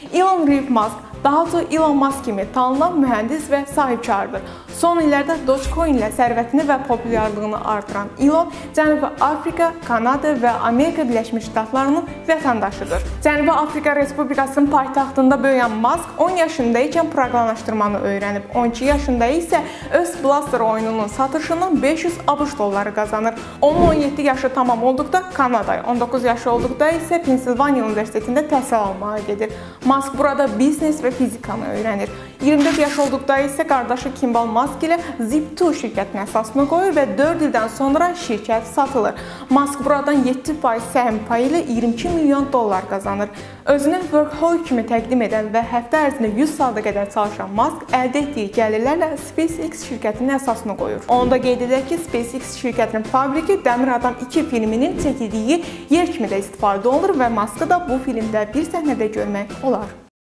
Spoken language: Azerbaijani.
Elon Reeve Musk daha çox Elon Musk kimi tanınan mühəndis və sahibkardır. Son illərdə Dogecoin ilə sərvətini və populyarlığını artıran Elon Cənubi Afrika, Kanada və Amerika Birləşmiş Ştatlarının vətəndaşıdır. Cənubi Afrika Respublikasının paytaxtında böyüyen Musk 10 yaşındaykən proqramlaşdırmanı öyrənib. 12 yaşında isə öz Blaster oyununun satışından 500 ABŞ dolları qazanır. Onun 17 yaşı tamam olduqda Kanadaya, 19 yaşı olduqda isə Pensilvaniya Universitetində təhsil almağa gedir. Musk burada biznes və fizikanı öyrənir. 24 yaş olduqda isə qardaşı Kimball Musk ilə Zip2 şirkətinin əsasını qoyur və 4 ildən sonra şirkət satılır. Musk buradan 7% səhm payı ilə 22 milyon dollar qazanır. Özünü workaholic kimi təqdim edən və həftə ərzində 100 saata qədər çalışan Musk əldə etdiyi gəlirlərlə SpaceX şirkətinin əsasını qoyur. Onu da qeyd edək ki, SpaceX şirkətinin fabriki Dəmir Adam 2 filminin çəkildiyi yer kimi də istifadə olunur və Musk'ı da bu filmdə bir səhnədə görmək olar.